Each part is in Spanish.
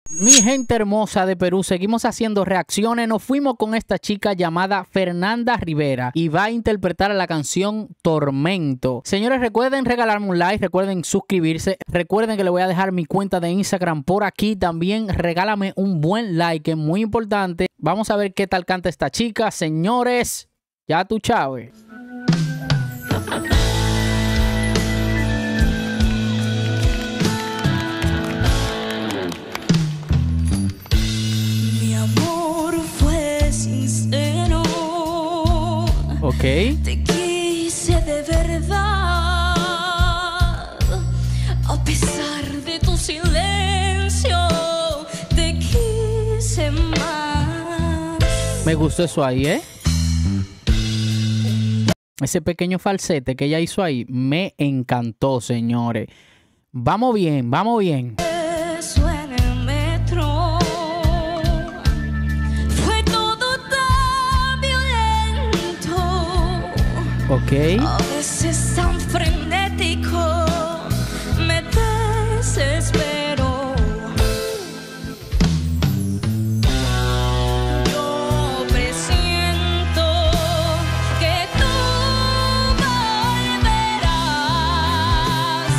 Mi gente hermosa de Perú, seguimos haciendo reacciones. Nos fuimos con esta chica llamada Fernanda Rivera y va a interpretar la canción Tormento. Señores, recuerden regalarme un like, recuerden suscribirse, recuerden que le voy a dejar mi cuenta de Instagram por aquí. También regálame un buen like, que es muy importante. Vamos a ver qué tal canta esta chica. Señores, ya tú chaves. Ok. Te quise de verdad, a pesar de tu silencio, te quise más. Me gustó eso ahí, ¿eh? Ese pequeño falsete que ella hizo ahí me encantó, señores. Vamos bien, vamos bien. Ok. A veces tan frenético, me desespero. Yo presiento que tú volverás.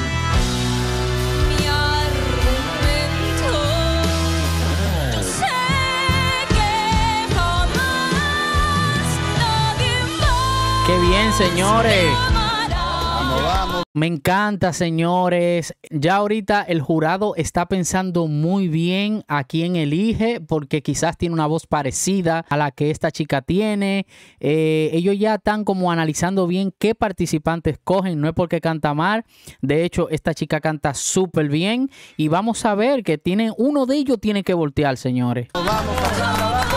Mi argumento, yo sé que jamás nadie más. ¡Qué bien, señores! Vamos, vamos. Me encanta, señores. Ya ahorita el jurado está pensando muy bien a quién elige, porque quizás tiene una voz parecida a la que esta chica tiene. Ellos ya están como analizando bien qué participantes cogen. No es porque canta mal. De hecho, esta chica canta súper bien. Y vamos a ver que uno de ellos tiene que voltear, señores. Vamos, Fernanda, vamos.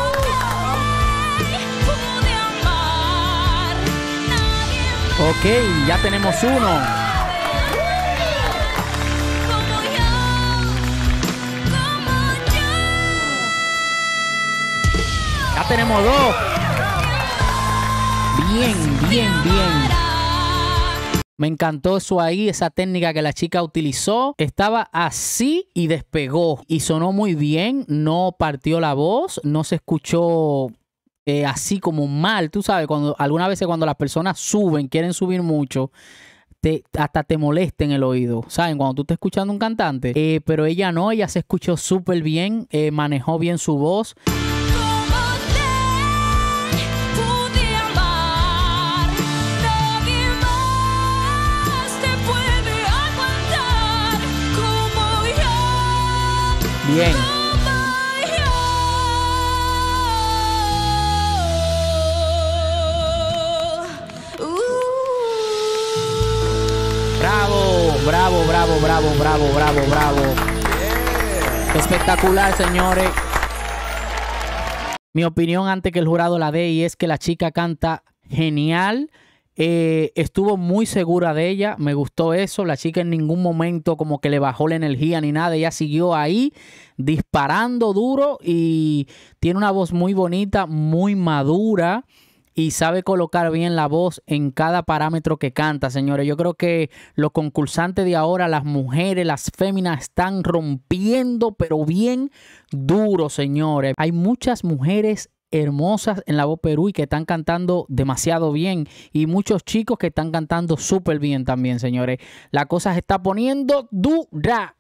Ok, ya tenemos uno. Ya tenemos dos. Bien, bien, bien. Me encantó eso ahí, esa técnica que la chica utilizó. Estaba así y despegó. Y sonó muy bien. No partió la voz. No se escuchó así como mal. Tú sabes, algunas veces cuando las personas quieren subir mucho, hasta te molesta en el oído. ¿Saben? Cuando tú estás escuchando un cantante. Pero ella no, ella se escuchó súper bien. Manejó bien su voz. Bien. Bravo, bravo, bravo, bravo, bravo, bravo, bravo. Espectacular, señores. Mi opinión antes que el jurado la dé, y es que la chica canta genial. Estuvo muy segura de ella, me gustó eso. La chica en ningún momento como que le bajó la energía ni nada. Ella siguió ahí disparando duro y tiene una voz muy bonita, muy madura. Y sabe colocar bien la voz en cada parámetro que canta, señores. Yo creo que los concursantes de ahora, las mujeres, las féminas, están rompiendo, pero bien duro, señores. Hay muchas mujeres hermosas en La Voz Perú y que están cantando demasiado bien. Y muchos chicos que están cantando súper bien también, señores. La cosa se está poniendo dura.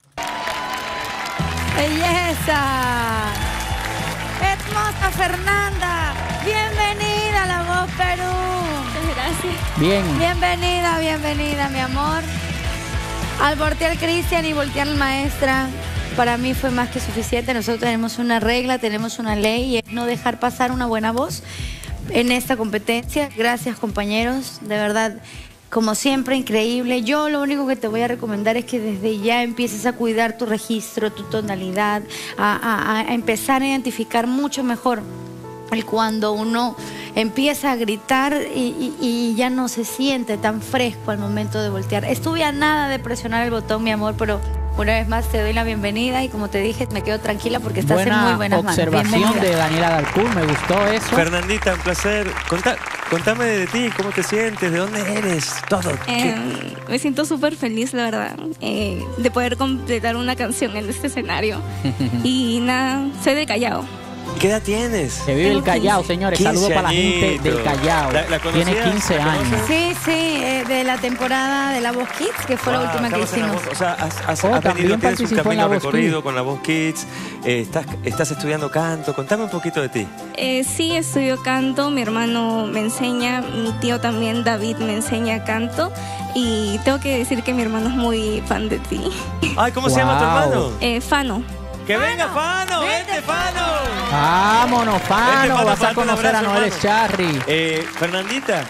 ¡Belleza! ¡Hermosa Fernanda! ¡Bienvenida a La Voz Perú! Muchas gracias. Bien. Bienvenida, bienvenida, mi amor. Al voltear Cristian y voltear la maestra, para mí fue más que suficiente. Nosotros tenemos una regla, tenemos una ley, y es no dejar pasar una buena voz en esta competencia. Gracias, compañeros, de verdad, como siempre, increíble. Yo lo único que te voy a recomendar es que desde ya empieces a cuidar tu registro, tu tonalidad, a empezar a identificar mucho mejor el cuando uno empieza a gritar y ya no se siente tan fresco al momento de voltear. Estuve a nada de presionar el botón, mi amor, pero Una vez más te doy la bienvenida y como te dije, me quedo tranquila porque estás en muy Buena buenas manos. observación Bienvenida. de Daniela Dalcour, me gustó eso. Fernandita, un placer. Contame de ti, cómo te sientes, de dónde eres, todo. Me siento súper feliz, la verdad, de poder completar una canción en este escenario. Y nada, soy de Callao. ¿Qué edad tienes? Que vive el Tengo Callao, 15. señores. 15 Saludos para la gente del añitos. Callao. ¿La Tiene conocías? 15 ¿La años. conoces? Sí, sí, de la temporada de La Voz Kids, que fue la Wow, última que estamos en La hicimos. Voz. O sea, has Oh, venido, también tienes un participó en La camino Voz recorrido Kids. con La Voz Kids. Estás estudiando canto. Contame un poquito de ti. Sí, estudio canto, mi hermano me enseña, mi tío también, David, me enseña canto. Y tengo que decir que mi hermano es muy fan de ti. Ay, ¿cómo se llama tu Wow. hermano? Fano. ¡Que venga, Fano! ¡Vente, Fano! Vámonos, Fano. Fano, Vas a date un conocer a abrazo, Noel hermano. Charry. Fernandita,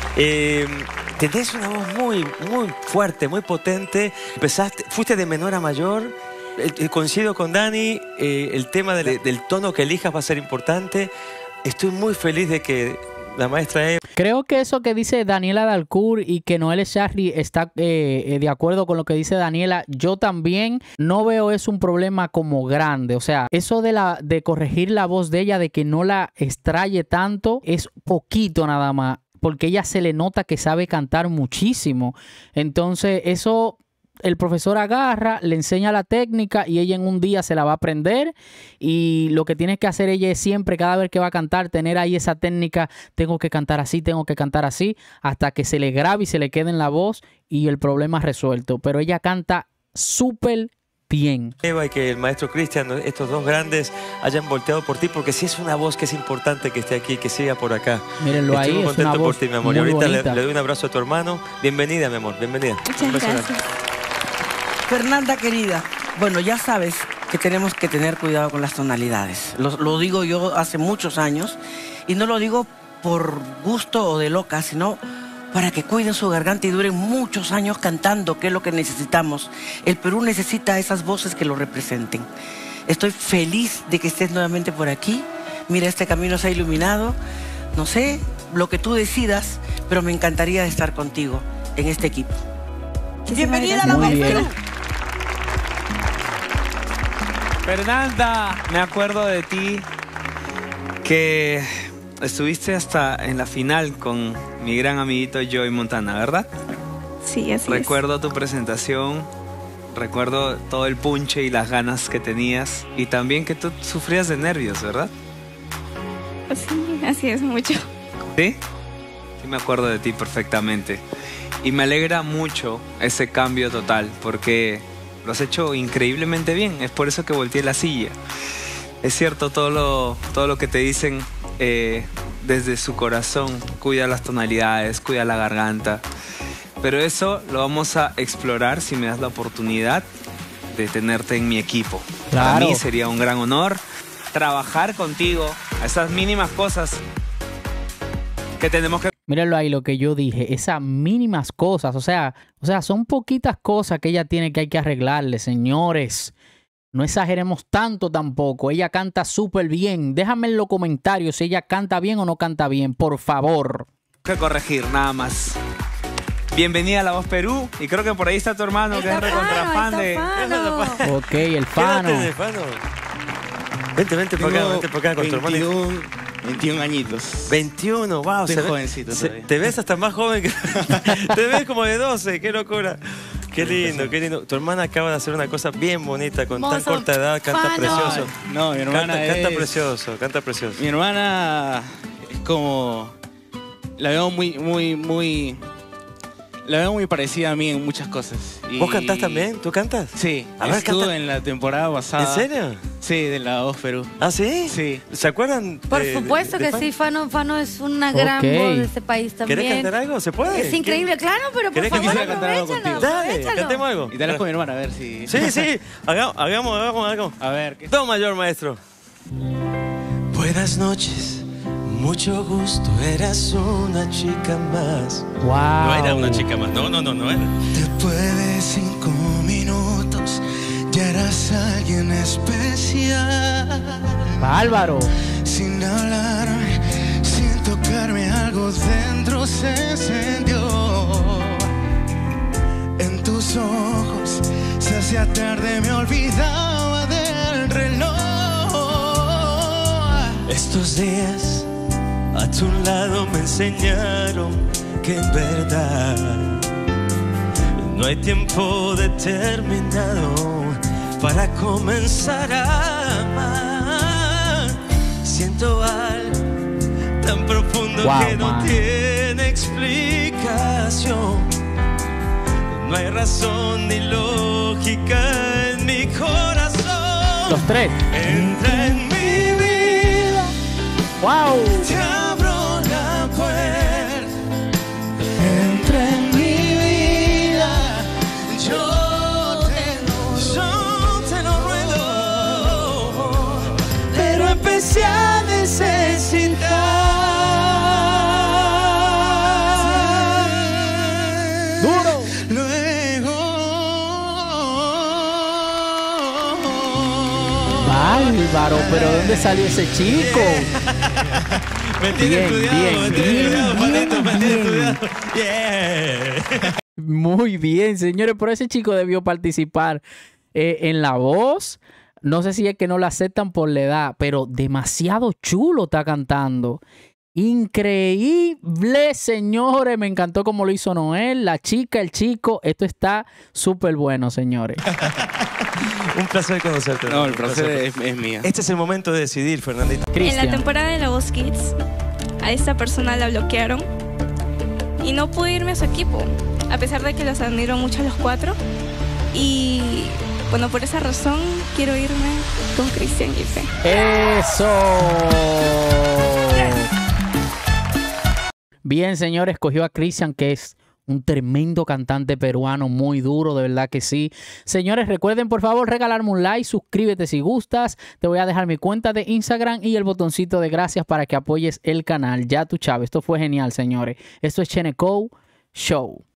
tenés una voz muy fuerte, muy potente. Fuiste de menor a mayor. Coincido con Dani, el tema del tono que elijas va a ser importante. Estoy muy feliz de que la maestra Eva... Creo que eso que dice Daniela Dalcour y que Noel Charry está de acuerdo con lo que dice Daniela, yo también no veo eso un problema como grande. O sea, eso de corregir la voz de ella, de que no la extraye tanto, es poquito nada más. Porque ella se le nota que sabe cantar muchísimo. Entonces, eso... El profesor agarra, le enseña la técnica y ella en un día se la va a aprender, y lo que tiene que hacer ella es siempre, cada vez que va a cantar, tener ahí esa técnica, tengo que cantar así, hasta que se le grabe y se le quede en la voz y el problema resuelto. Pero ella canta súper bien. Eva y que el maestro Cristian, estos dos grandes, hayan volteado por ti, porque sí es una voz que es importante que esté aquí, que siga por acá. Mírenlo Estoy ahí, muy es contento una por voz ti, mi amor. Y muy ahorita bonita. le doy un abrazo a tu hermano. Bienvenida, mi amor, bienvenida. Un Muchas beso grande. gracias. Fernanda querida, bueno, ya sabes que tenemos que tener cuidado con las tonalidades. Lo digo yo hace muchos años y no lo digo por gusto o de loca, sino para que cuiden su garganta y duren muchos años cantando, que es lo que necesitamos. El Perú necesita esas voces que lo representen. Estoy feliz de que estés nuevamente por aquí. Mira, este camino se ha iluminado. No sé lo que tú decidas, pero me encantaría estar contigo en este equipo. Bienvenida a La Muy Voz bien. Perú. Fernanda, me acuerdo de ti que estuviste hasta en la final con mi gran amiguito Joey Montana, ¿verdad? Sí, así Recuerdo tu presentación, recuerdo todo el punche y las ganas que tenías y también que tú sufrías de nervios, ¿verdad? es. Sí, así es mucho. ¿Sí? Sí me acuerdo de ti perfectamente. Y me alegra mucho ese cambio total porque lo has hecho increíblemente bien. Es por eso que volteé la silla. Es cierto todo lo que te dicen desde su corazón. Cuida las tonalidades, cuida la garganta. Pero eso lo vamos a explorar si me das la oportunidad de tenerte en mi equipo. Para Claro. mí sería un gran honor trabajar contigo a esas mínimas cosas que tenemos que... Mírenlo ahí lo que yo dije, esas mínimas cosas, o sea, son poquitas cosas que ella tiene que hay que arreglarle, señores. No exageremos tanto tampoco. Ella canta súper bien. Déjame en los comentarios si ella canta bien o no canta bien, por favor. corregir, nada más. Bienvenida a La Voz Perú. Y creo que por ahí está tu hermano, que es recontra fan de... Ok, el ¿Qué edad Fano. tenés, Fano? Vente para acá con tu hermano. 21 añitos. 21, wow. Estoy jovencito todavía. Te ves hasta más joven que... Te ves como de 12, qué locura. Qué lindo, qué lindo. Tu hermana acaba de hacer una cosa bien bonita con tan Hermoso. corta edad, canta Fano. precioso. No, mi hermana Canta es... precioso, canta precioso. Mi hermana es como... La veo La veo muy parecida a mí en muchas cosas. Y- ¿Vos cantás también? ¿Tú cantas? Sí. A ver, estuve canta. en la temporada pasada. ¿En serio? Sí, de La Voz Perú. ¿Ah, sí? Sí. ¿Se acuerdan? Por supuesto que sí, Fano es una gran Ok. voz de este país también. ¿Querés cantar algo? ¿Se puede? Es increíble, claro, pero por ¿Querés que favor, quisiera cantar algo aprovechalo, contigo? Dale, aprovechalo. cantemos algo. Y dale con mi hermana, a ver si... Sí, sí. Hagamos algo. A ver, ¿qué? Do mayor, maestro. Buenas noches, mucho gusto. Eras una chica más. Wow. No era una chica más. No era. Después de 5 minutos ya eras alguien especial. Bárbaro. Sin hablar, sin tocarme, algo dentro se encendió. En tus ojos se hacía tarde, me olvidaba del reloj. Estos días a tu lado me enseñaron que en verdad no hay tiempo determinado para comenzar a amar. Siento algo tan profundo que no tiene explicación. No hay razón ni lógica en mi corazón. Los tres. Entra en mi vida. ¡Wow! Te abro la puerta. Entra en mi vida. Yo te lo ruego. Pero empecé a necesitar. ¡Duro! Bárbaro, pero ¿dónde salió ese chico? Me tiene estudiado, me tiene estudiado, Juanito, me tiene estudiado. Yeah. Muy bien, señores, pero ese chico debió participar en La Voz. No sé si es que no lo aceptan por la edad, pero demasiado chulo está cantando. Increíble, señores. Me encantó cómo lo hizo Noel, la chica, el chico. Esto está súper bueno, señores. Un placer conocerte. No, el placer es mío. Este es el momento de decidir, Fernandita. En la temporada de La Voz Kids, a esta persona la bloquearon y no pude irme a su equipo, a pesar de que los admiro mucho a los cuatro. Y bueno, por esa razón quiero irme con Cristian Gife. ¡Eso! Bien, señores, escogió a Cristian, que es un tremendo cantante peruano, muy duro, de verdad que sí. Señores, recuerden por favor regalarme un like, suscríbete si gustas. Te voy a dejar mi cuenta de Instagram y el botoncito de gracias para que apoyes el canal. Ya tú, Chávez, esto fue genial, señores. Esto es Cheneco Show.